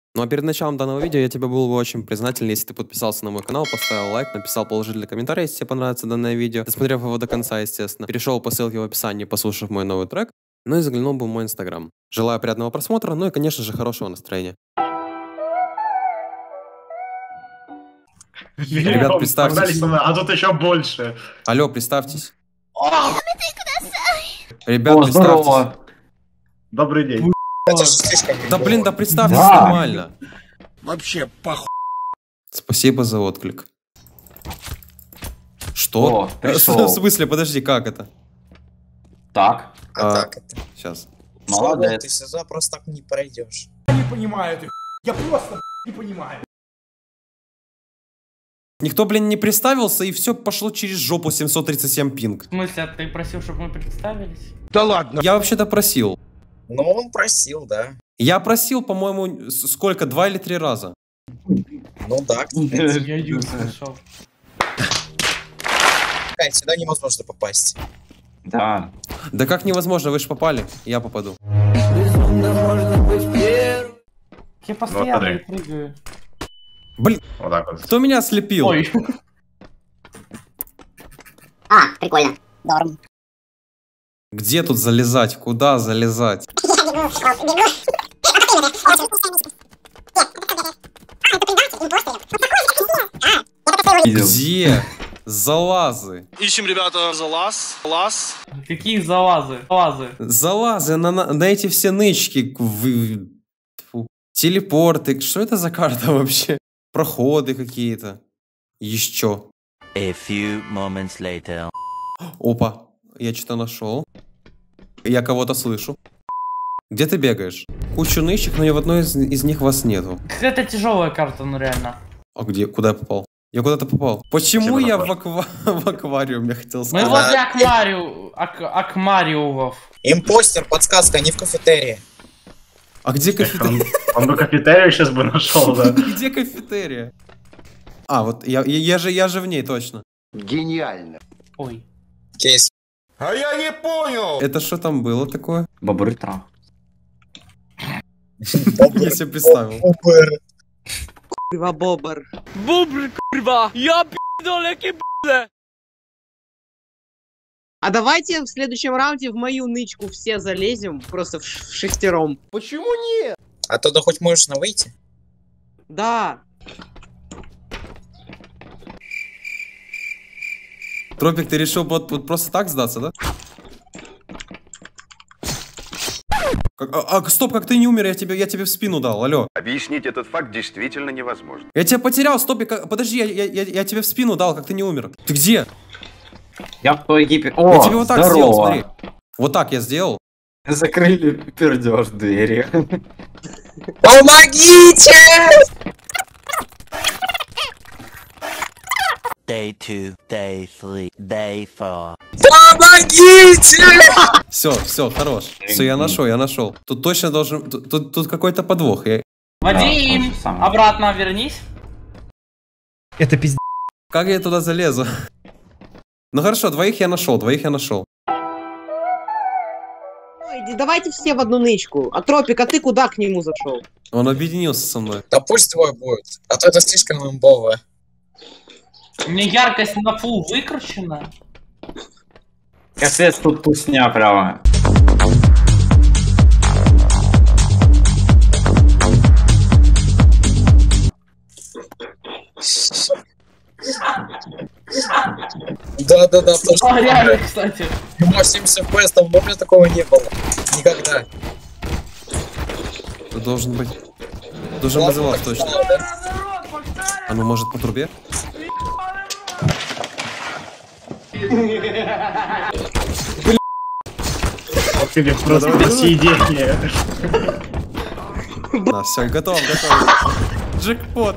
Ну а перед началом данного видео я тебе был бы очень признателен, если ты подписался на мой канал, поставил лайк, написал положительный комментарий, если тебе понравится данное видео, досмотрев его до конца, естественно, перешел по ссылке в описании, послушав мой новый трек, ну и заглянул бы в мой инстаграм. Желаю приятного просмотра, ну и, конечно же, хорошего настроения. Ребят, представьтесь. А тут еще больше. Алло, представьтесь. Ребят, представьтесь. Добрый день. Да блин, да представьтесь нормально. Вообще похуй. Спасибо за отклик. Что? В смысле, подожди, как это? Так. Так это. Сейчас. Молодец. Ты сюда просто так не пройдешь. Я не понимаю эту. Я просто не понимаю. Никто, блин, не представился, и все пошло через жопу 737 пинг. В смысле, ты просил, чтобы мы представились? Да ладно. Я вообще-то просил. Ну, он просил, да. Я просил, по-моему, сколько, 2 или 3 раза? Ну да, кстати. Я Юр слышал. Сюда невозможно попасть. Да. Да как невозможно, вы же попали, я попаду. Я постоянно смотри. прыгаю. Блин, Вот так вот. кто меня ослепил? Ой. А, прикольно. Норм. Где тут залезать? Куда залезать? Где? Залазы. Ищем, ребята, залаз. Какие залазы? Залазы. Залазы на эти все нычки. Тьфу. Телепорты. Что это за карта вообще? Проходы какие-то. Еще. A few moments later. Опа. Я что-то нашел. Я кого-то слышу. Где ты бегаешь? Кучу нычек, но ни в одной из них вас нету. Это тяжелая карта, ну реально. А где? Куда я попал? Я куда-то попал. Почему я в аквариуме хотел Мы сказать? возле акмариувов. Импостер, подсказка, они в кафетерии. А где кафетерия? Он бы кафетерию сейчас бы нашел, да. Где кафетерия? А, вот я же в ней точно. Гениально. Ой. Кейс. А я не понял. Это что там было такое? Бобры трах. Я себе представил. Курва бобр. Бобр, курва! Я пидолеки, А давайте в следующем раунде в мою нычку все залезем, просто в шестером. Почему нет? А туда хоть можно выйти? Да. Тропик, ты решил вот просто так сдаться, да? Стоп, как ты не умер, я тебе в спину дал, алло. Объяснить этот факт действительно невозможно. Я тебя потерял, стоп, подожди, я тебе в спину дал, как ты не умер. Ты где? Я в твоей гипе. О, Я тебе вот так сделал, здорово. смотри. Вот так я сделал. Закрыли пердеж двери. Помогите! Day 2, day 3, day 4. Помогите! Все, хорош. Все, я нашел. Тут точно должен... Тут какой-то подвох. Вадим, обратно вернись. Это пиздец. Как я туда залезу? Ну хорошо, двоих я нашел. Давайте все в одну нычку. А Тропик, а ты куда к нему зашел? Он объединился со мной. Да пусть двое будет, а то это слишком имбово. У меня яркость на фул выкручена. Капец, тут тусня прямо. Да, точно. А, реально, кстати. 70 FPS, там у меня такого не было. Никогда. Тут должен быть залаз точно. А ну может по трубе? Или просто на съедение. Да, все, готов. Джекпот.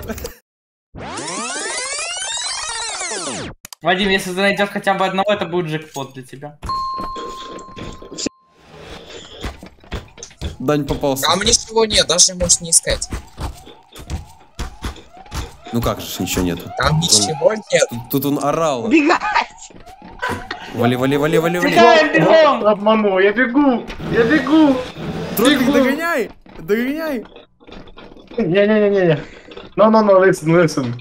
Вадим, если ты найдешь хотя бы одного, это будет джекпот для тебя. Дань попался. Там ничего нет, даже можешь не искать. Ну как же, ничего нету. Там ничего нет. Тут он орал. Бегать! Вали. Бегаем, бегом! Обманул, я бегу. Тропик, догоняй! Не-не-не-не. No, listen.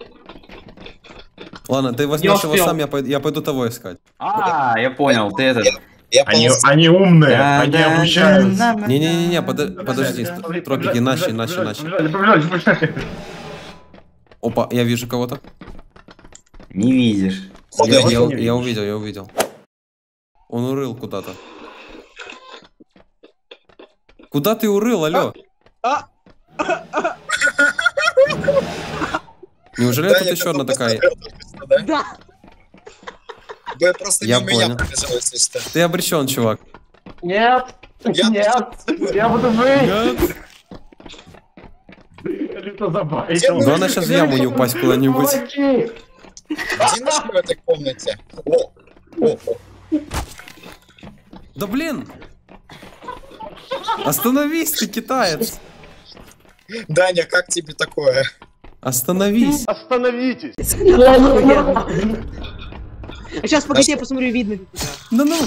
Ладно, ты возьмешь его сам, я пойду того искать. Я понял, ты этот. Они умные, они обучаются. Не-не-не, подожди, тропик, иначе. Побежали. Опа, я вижу кого-то. Не видишь. Я увидел. Он урыл куда-то. Куда ты урыл, алло? Неужели тут еще одна такая? Да. Да просто Я мимо меня понял. пробежал, если что. Ты обречен, чувак. Нет, я буду жить. Люто забайтил. Главное сейчас в яму не упасть куда-нибудь. Иди нахуй в этой комнате. О. Да блин! Остановись, ты китаец! Даня, как тебе такое? Остановись! Остановитесь! А сейчас, погоди, я посмотрю, видно. Да ну!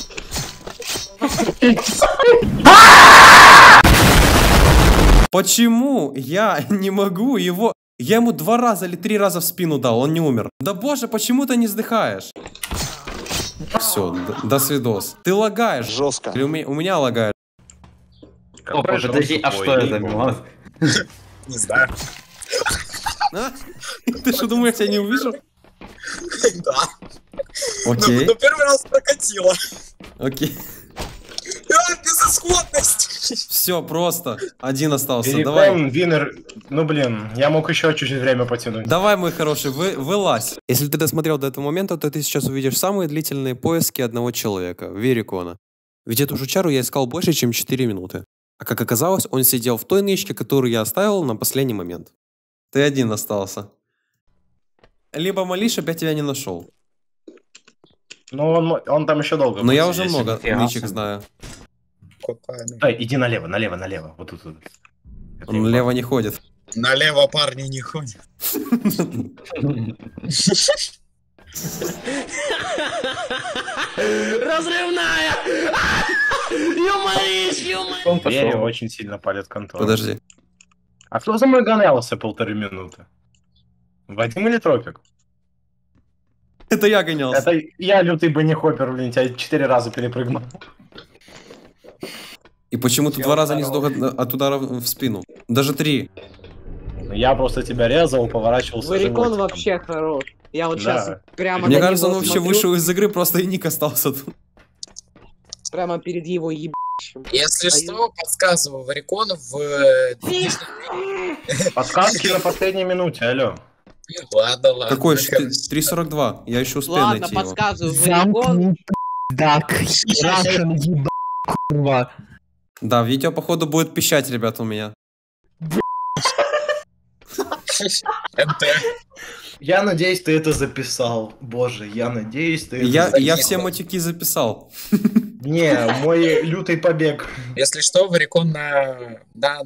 Почему я не могу его... Я ему 2 раза или 3 раза в спину дал, он не умер. Да боже, почему ты не сдыхаешь? Все, до свидос. Ты лагаешь. Жестко. Или у меня лагает? Опа, подожди, а что это, Милан? Не знаю. А? Ты что, думаешь, я тебя не увижу? Да. Окей, Но первый раз прокатило. окей. Безысходность. Все, просто. Один остался, давай. Перекон, Винер. Ну блин, я мог еще чуть-чуть время потянуть. Давай, мой хороший, вылазь. Если ты досмотрел до этого момента, то ты сейчас увидишь самые длительные поиски одного человека, Верикона. Ведь эту жучару я искал больше, чем 4 минуты. А как оказалось, он сидел в той нычке, которую я оставил на последний момент. Ты один остался. Либо Малиш опять тебя не нашел. Ну он там еще долго. Но я будет уже сидеть. много нычек знаю. Эй, иди налево. Вот тут. Он налево не ходит. Налево парни не ходят. Разрывная! Юморишь! Верю, очень сильно палит контроль. Подожди. А кто за мной гонялся 1,5 минуты? Вадим или Тропик? Это я гонялся. Это я лютый бенни-хоппер, блин, тебя 4 раза перепрыгнул. И почему ты 2 раза не сдох от удара в спину? Даже 3. Я просто тебя резал, поворачивался. Варикон животиком. вообще хорош. Я вот сейчас прямо Мне на кажется, он него вообще смотрю, вышел из игры, просто и ник остался тут. прямо перед его ебищем. Если что, подсказываю, Варикон в... Подсказки на последней минуте, алло. Ладно. Какой? 3:42. Я еще успею Ладно, найти его. подсказываю, Варикон. Да, видео, походу, будет пищать, ребята, у меня. Я надеюсь, ты это записал. Боже, я надеюсь, ты это Я записал. все матюки записал. Не, мой лютый побег. Если что, Варикон на... На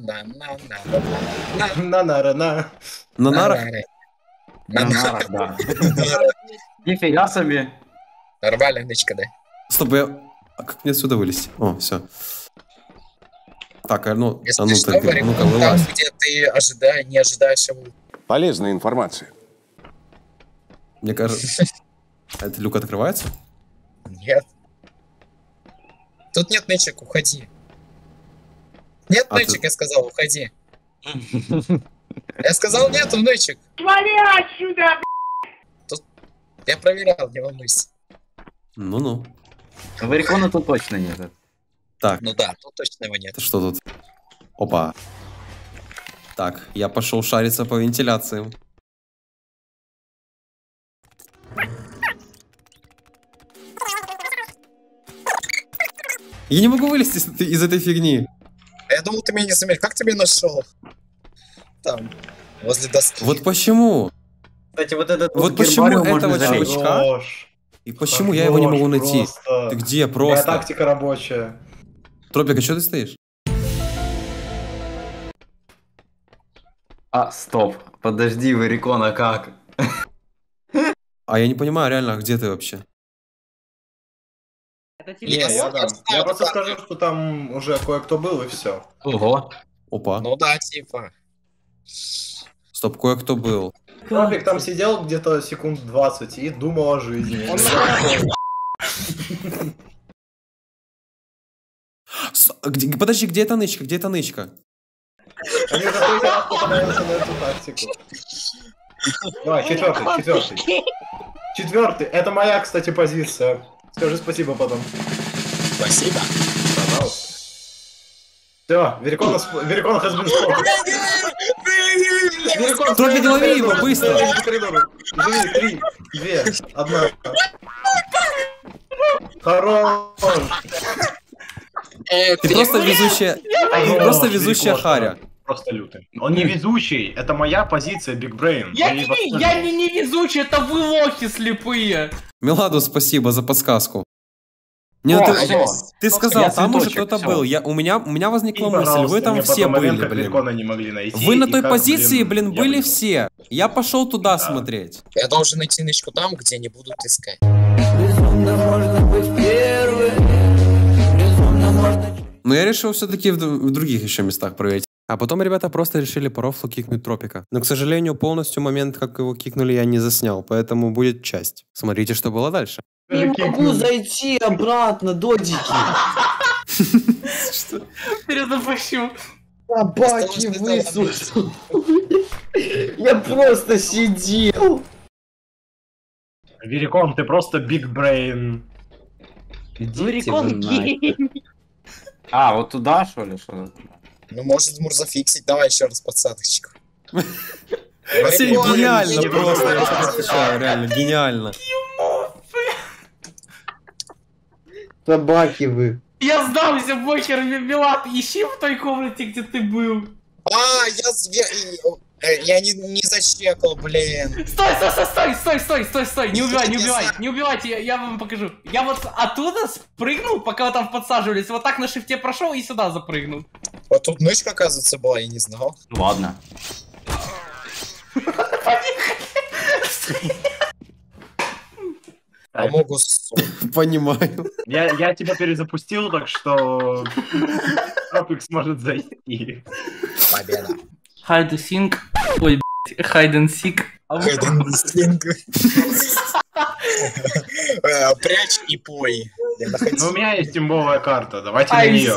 нарах? На нарах, да. Нифига себе. Нормальная нычка, да? Стоп, а как мне отсюда вылезти? О, все. Так, ну, Если что, ну-ка, Варикон там, вылазь. где ты не ожидаешь его. Полезная информация. Мне кажется... Это люк открывается? Нет. Тут нет нычек, уходи. Нет нычек, я сказал, уходи. Я сказал, нету нычек. Вали отсюда, Тут... Я проверял, не волнуйся. Ну-ну. Варикона тут точно нет. Так, Ну да, тут точно его нет. это что тут? Опа. Так, я пошел шариться по вентиляциям. Я не могу вылезти из этой фигни. Я думал, ты меня не заметил. Как ты меня нашел? Там, возле доски. Вот почему? Кстати, вот этот Вот почему этого чувачка? И почему я его не могу найти? Ты где Моя просто? тактика рабочая. Тропик, а что ты стоишь? А, стоп. Подожди, Варикона, как? А я не понимаю, реально, где ты вообще? Это Я просто скажу, что там уже кое-кто был и все. Ого. Опа. Ну да, типа. Стоп, кое-кто был. Тропик там сидел где-то секунд 20 и думал о жизни. Подожди, где эта нычка? Где эта нычка? Они уже третий раз попадаются на эту тактику. Давай, четвертый. Четвертый. Это моя, кстати, позиция. Скажи спасибо потом. Спасибо. Пожалуйста. Все, Верикон has been spotted. Тропик, лови его, быстро! Живи, 3, 2, 1. Хорош! Ты просто везущая харя. Просто лютый. Он не везучий, это моя позиция, Big Brain. Я не везучий, это вы лохи слепые. Меладу спасибо за подсказку. Не, ну ты сказал, там уже кто-то был. У меня возникла мысль, вы там все были, блин. Вы на той позиции, блин, были все. Я пошел туда смотреть. Я должен найти нычку там, где не будут искать. Но я решил все-таки в других еще местах проверить. А потом ребята просто решили по рофлу кикнуть Тропика. Но, к сожалению, полностью момент, как его кикнули, я не заснял. Поэтому будет часть. Смотрите, что было дальше. Не могу зайти обратно, додики. Перезапущу. Собаки высушил. Я просто сидел. Верикон, ты просто Big Brain. Верикон гей. А, вот туда, что ли? Ну, может, зафиксить. Давай еще раз подсадочку. Василий, гениально просто, я тебе отвечаю, реально, гениально. Собаки вы. Я сдался, Бокер, Милат, ищи в той комнате, где ты был. Я не зачекал, блин. Стой, не убивайте, я вам покажу. Я вот оттуда спрыгнул, пока вы там подсаживались, вот так на шифте прошел и сюда запрыгнул. Вот тут нычка, оказывается, была, я не знал. Ладно. Помогу. Понимаю. Я тебя перезапустил, так что Тропик сможет зайти. Победа. Hide and seek. Ой, hide and seek. Hide and seek. Прячь и пой. Ну, у меня есть имбовая карта, давайте на нее.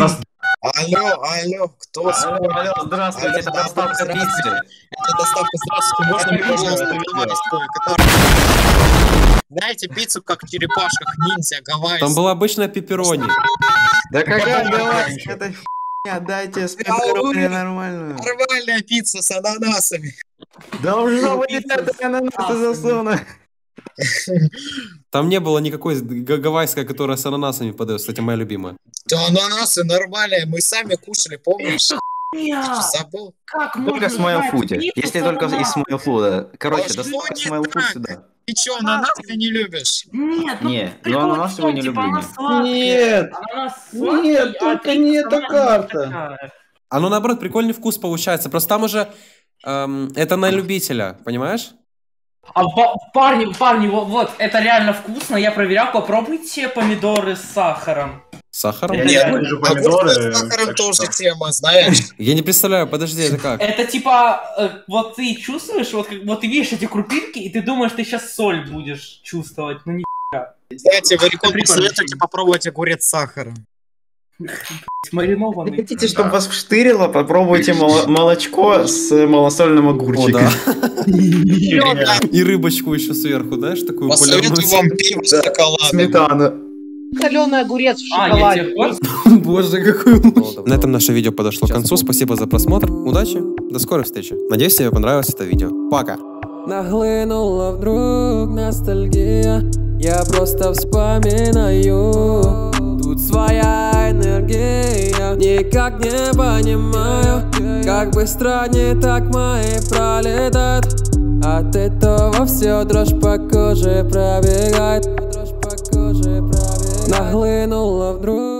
Алло, кто смотрит? Алло, здравствуйте, это доставка пиццы. Это доставка, здравствуйте, можно мне, пожалуйста, миланскую, которая... Знаете, пиццу как в черепашках, ниндзя, гавайскую. Там была обычная пепперони. Да какая гавайская, это хуйня, дайте с пепперони нормальную. Нормальная пицца с ананасами. Должно быть это ананасы засуну. Там не было никакой гавайской, которая с ананасами подается, кстати, моя любимая. Да ананасы нормальные, мы сами кушали, помнишь? Забыл? Только с моего фуди. Если только из моего фуда. Короче, доставка с моего фуда сюда. Ты чё, ананасы не любишь? Нет, ну ананасы его не люблю. Нет, только не эта карта. Оно, наоборот, прикольный вкус получается. Просто там уже это на любителя, понимаешь? Парни, вот, это реально вкусно. Я проверял, попробуйте помидоры с сахаром. С сахаром? Нет, помидоры с сахаром тоже тема, знаешь? Я не представляю, подожди, это как? Это типа, вот ты чувствуешь, вот ты видишь эти крупинки, и ты думаешь, ты сейчас соль будешь чувствовать, ну нихера. Кстати, Варикон, советуйте попробовать огурец с сахаром. Маринованный. Хотите, чтобы вас вштырило, попробуйте молочко с малосольным огурчиком. И рыбочку еще сверху, знаешь, такую посоветую вам пиво с шоколадом. Сметана. Соленый огурец в шоколаде. Боже, какой... На этом наше видео подошло к концу. Спасибо за просмотр. Удачи. До скорой встречи. Надеюсь, тебе понравилось это видео. Пока. Нахлынула вдруг ностальгия. Я просто вспоминаю. Тут своя энергия. Никак не понимаю, как быстро не так мои пролетают. От этого все дрожь по коже пробегает. Нахлынула вдруг.